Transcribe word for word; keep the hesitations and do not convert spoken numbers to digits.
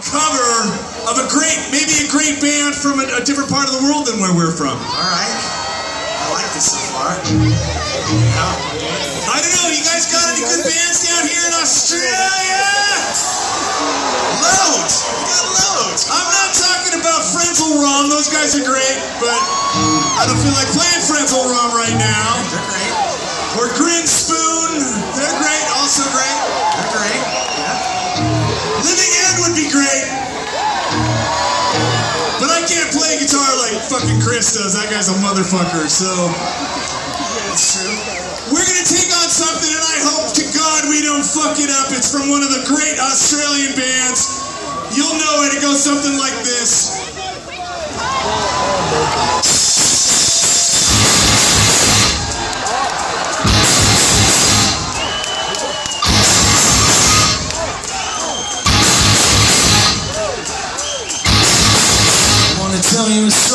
cover of a great, maybe a great band from a, a different part of the world than where we're from. All right. I like this so far. Yeah. I don't know, you guys got any good bands down here in Australia? Loads! We got loads! I'm not talking about Frenzel Rom, those guys are great, but I don't feel like playing Frenzel Rom right now. They're great. Or Grin Spoon, they're great, also great. They're great. Yeah. Living End would be great. But I can't play guitar like fucking Chris does, that guy's a motherfucker, so. That's true. We're gonna take on something, and I hope to God we don't fuck it up. It's from one of the great Australian bands. You'll know it. It goes something like this. I wanna tell you a story.